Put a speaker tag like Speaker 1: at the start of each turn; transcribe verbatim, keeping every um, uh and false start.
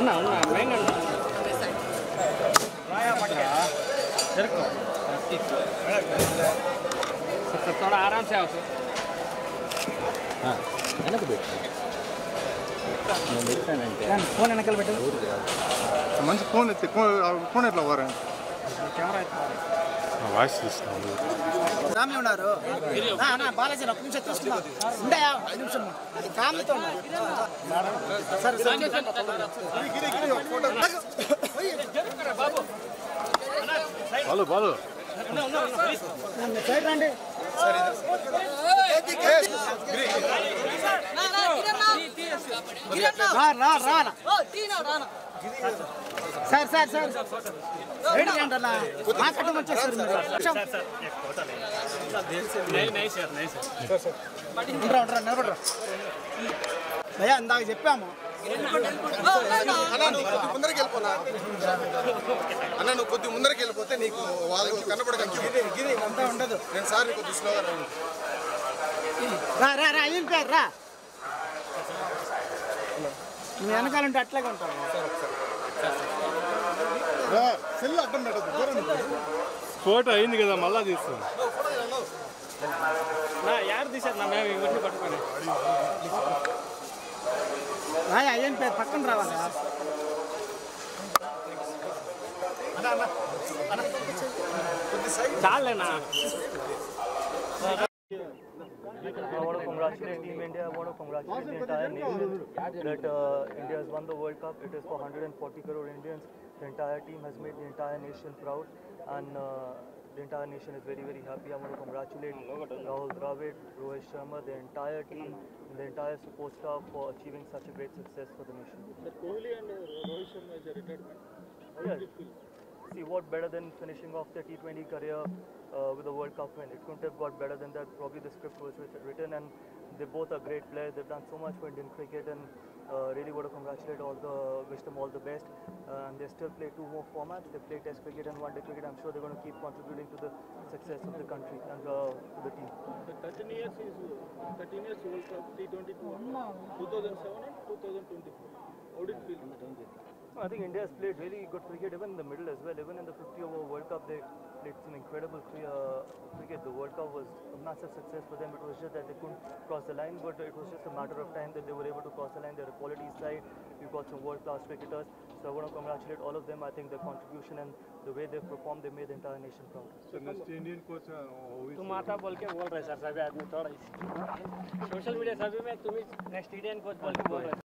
Speaker 1: उन्ना उन्ना महंगा राया पटका जरको सब थोड़ा आराम से आओ
Speaker 2: हाँ है ना तो बैठ నేను పెట్టానంటే
Speaker 1: ఫోన్ వెనకాల పెట్టు
Speaker 3: మంచి ఫోన్ ఎత్తి ఫోన్ ఎట్లా వారా
Speaker 1: కెమెరా ఎత్తు
Speaker 3: వాయిస్ తీస్తున్నాను
Speaker 1: రామే ఉన్నారు నా నా బాలాజీ ఒక నిమిషం తీసుకున్నా ఉండే ఐదు నిమిషం ఫ్యామిలీతో సరే సరే బాబు
Speaker 3: బాలు బాలు
Speaker 1: సైడ్ రండి సార్ సార్ సార్ ఏంటంటే మా కట్టం వచ్చేస్తారు నిలబడరా భయ్యా ఇందాక చెప్పాము
Speaker 3: అన్న నువ్వు కొద్ది ముందరికి వెళ్ళిపోనా అన్న నువ్వు కొద్ది ముందరికి వెళ్ళిపోతే నీకు వాళ్ళు కనపడగలిగి
Speaker 1: గిరి అంతా ఉండదు
Speaker 3: నేను సార్ నీకు కొద్ది స్లోగా
Speaker 1: రా రా రా ఏం పేరు రా నువ్వు వెనకాలంటే అట్లాగే ఉంటావు
Speaker 3: సెల్ అడ్డం పెట్టదు ఫోటో అయింది కదా మళ్ళా తీస్తాను
Speaker 1: నా యారు తీశారు నా మేము ఇవన్నీ పట్టుకొని రాయ్ అయ్యని పేరు పక్కన రావాలి చాలేనా
Speaker 4: I want to congratulate Team India. I want to congratulate the entire nation that uh, India has won the World Cup. It is for one hundred forty crore Indians. The entire team has made the entire nation proud, and uh, the entire nation is very, very happy. I want to congratulate Rahul Dravid, Rohit Sharma, the entire team, and the entire support staff for achieving such a great success for the nation.
Speaker 3: Kohli and Rohit Sharma is a retirement.
Speaker 4: Yes. See, what better than finishing off their T twenty career uh, with a World Cup win? It couldn't have got better than that. Probably the script was written, and they both are great players. They've done so much for Indian cricket, and uh, really want to congratulate all the, wish them all the best. Uh, and they still play two more formats. They play Test cricket and One Day cricket. I'm sure they're going to keep contributing to the success of the country and uh, to the team.
Speaker 5: The thirteen years is thirteen years World Cup T twenty two, two thousand seven and two thousand twenty-four. How did it feel?
Speaker 4: I think India has played really good cricket, even in the middle as well. Even in the fifty over World Cup, they played some incredible uh, cricket. The World Cup was a massive success for them. It was just that they couldn't cross the line, but it was just a matter of time that they were able to cross the line. They're a quality side. We've got some world-class cricketers. So I want to congratulate all of them. I think their contribution and the way they've performed, they made the entire nation proud.
Speaker 3: So next Indian coach
Speaker 1: तुम आता बोल के बोल रहे sir सभी आदमी थोड़ा social media सभी में तुम नेक्स्ट इंडियन कोच बोल के बोल रहे